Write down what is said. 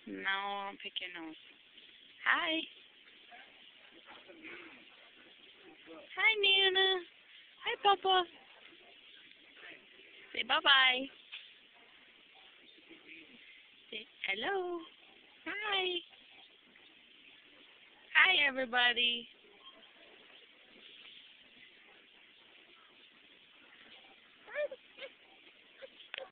No, don't pick your nose. Hi. Hi, Nana. Hi, Papa. Say bye-bye. Say hello. Hi. Hi, everybody.